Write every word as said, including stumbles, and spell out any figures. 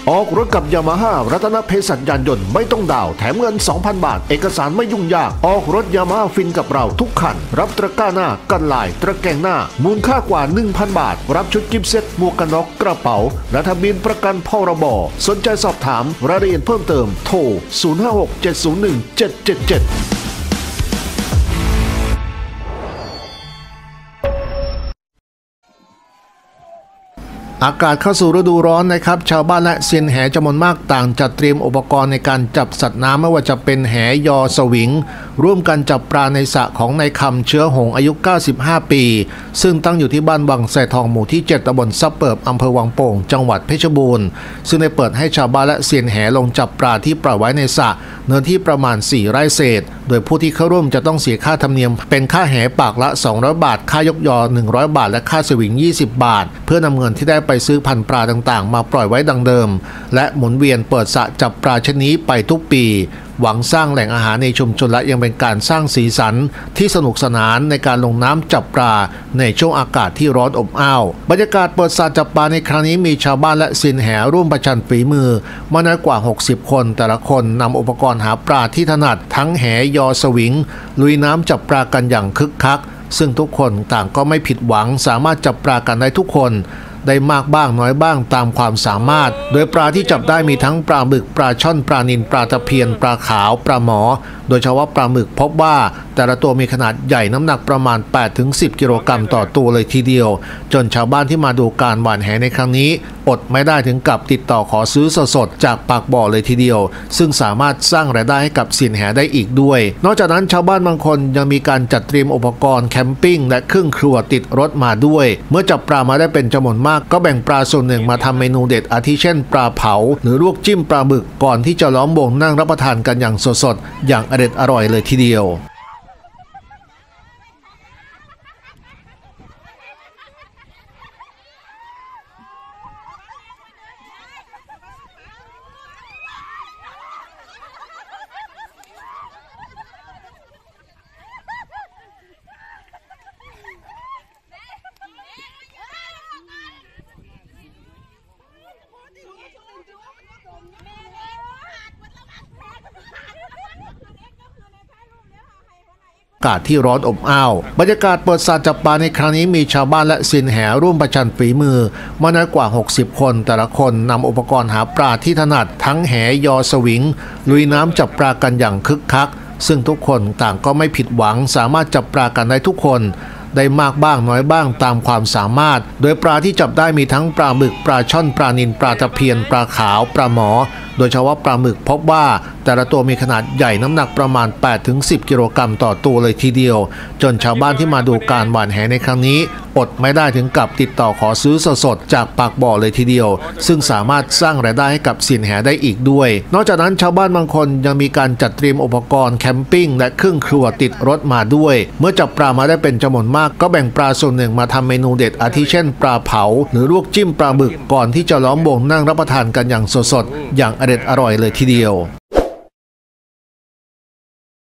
ออกรถกับยามาฮ่ารัตนเภสัชยานยนต์ไม่ต้องดาวแถมเงิน สองพัน บาทเอกสารไม่ยุ่งยากออกรถยามาฮ่าฟินกับเราทุกคันรับตะกร้าหน้ากันลายตะแกรงหน้ามูลค่ากว่า หนึ่งพัน บาทรับชุดกิฟต์เซ็ตหมวกกันน็อกกระเป๋าและทะเบียนประกันพรบสนใจสอบถามรายละเอียดเพิ่มเติมโทรศูนย์ ห้า หก เจ็ด ศูนย์ หนึ่ง เจ็ด เจ็ด เจ็ดอากาศเข้าสู่ฤดูร้อนนะครับชาวบ้านและเซียนแหจำนวนมากต่างจัดเตรียมอุปกรณ์ในการจับสัตว์น้ำไม่ว่าจะเป็นแหยอสวิงร่วมกันจับปลาในสระของนายคำเชื้อหงอายุเก้าสิบห้าปีซึ่งตั้งอยู่ที่บ้านวังแสทองหมู่ที่เจ็ดตำบลซับเปิบอำเภอวังโป่งจังหวัดเพชรบูรณ์ซึ่งได้เปิดให้ชาวบ้านและเซียนแหลงจับปลาที่ปล่อยไว้ในสระเนื้อที่ประมาณสี่ไร่เศษโดยผู้ที่เข้าร่วมจะต้องเสียค่าธรรมเนียมเป็นค่าแหปากละสองร้อยบาทค่ายกยอหนึ่งร้อยบาทและค่าสวิงยี่สิบบาทเพื่อนำเงินที่ได้ไปซื้อพันธุ์ปลาต่างๆมาปล่อยไว้ดังเดิมและหมุนเวียนเปิดสระจับปลาชนิดนี้ไปทุกปีหวังสร้างแหล่งอาหารในชุมชนและยังเป็นการสร้างสีสันที่สนุกสนานในการลงน้ำจับปลาในช่วงอากาศที่ร้อนอบอ้าวบรรยากาศเปิดสระจับปลาในครั้งนี้มีชาวบ้านและเซียนแหร่วมประชันฝีมือมาน้อยกว่าหกสิบคนแต่ละคนนำอุปกรณ์หาปลาที่ถนัดทั้งแหยอสวิงลุยน้ำจับปลากันอย่างคึกคักซึ่งทุกคนต่างก็ไม่ผิดหวังสามารถจับปลากันได้ทุกคนได้มากบ้างน้อยบ้างตามความสามารถโดยปลาที่จับได้มีทั้งปลาบึกปลาช่อนปลานิลปลาตะเพียนปลาขาวปลาหมอโดยเฉพาะปลาหมึกพบว่าแต่ละตัวมีขนาดใหญ่น้ำหนักประมาณ แปดถึงสิบ กิโลกรัมต่อตัวเลยทีเดียวจนชาวบ้านที่มาดูการหว่านแหในครั้งนี้อดไม่ได้ถึงกับติดต่อขอซื้อสดๆจากปากบ่อเลยทีเดียวซึ่งสามารถสร้างรายได้ให้กับเซียนแหได้อีกด้วยนอกจากนั้นชาวบ้านบางคนยังมีการจัดเตรียมอุปกรณ์แคมปิ้งและเครื่องครัวติดรถมาด้วยเมื่อจับปลามาได้เป็นจำนวนมากก็แบ่งปลาส่วนหนึ่งมาทำเมนูเด็ดอาทิเช่นปลาเผาหรือลวกจิ้มปลาบึกก่อนที่จะล้อมวงนั่งรับประทานกันอย่างสดๆอย่างอร่อยอร่อยเลยทีเดียวอากาศที่ร้อนอบอ้าวบรรยากาศเปิดสระจับปลาในครั้งนี้มีชาวบ้านและเซียนแหร่วมประชันฝีมือมาน้อยกว่าหกสิบคนแต่ละคนนำอุปกรณ์หาปลาที่ถนัดทั้งแหยอสวิงลุยน้ำจับปลากันอย่างคึกคักซึ่งทุกคนต่างก็ไม่ผิดหวังสามารถจับปลากันได้ทุกคนได้มากบ้างน้อยบ้างตามความสามารถโดยปลาที่จับได้มีทั้งปลาหมึกปลาช่อนปลานิลปลาตะเพียนปลาขาวปลาหมอโดยเฉพาะปลาหมึกพบว่าแต่ละตัวมีขนาดใหญ่น้ำหนักประมาณ แปดถึงสิบ กิโลกรัมต่อตัวเลยทีเดียวจนชาวบ้านที่มาดูการหว่านแหในครั้งนี้อดไม่ได้ถึงกับติดต่อขอซื้อสดๆจากปากบ่อเลยทีเดียวซึ่งสามารถสร้างรายได้ให้กับเซียนแหได้อีกด้วยนอกจากนั้นชาวบ้านบางคนยังมีการจัดเตรียมอุปกรณ์แคมปิ้งและเครื่องครัวติดรถมาด้วยเมื่อจับปลามาได้เป็นจำนวนมากก็แบ่งปลาส่วนหนึ่งมาทำเมนูเด็ดอาทิเช่นปลาเผาหรือลวกจิ้มปลาบึกก่อนที่จะล้อมวงนั่งรับประทานกันอย่างสดๆอย่างอร่อยอร่อยเลยทีเดียว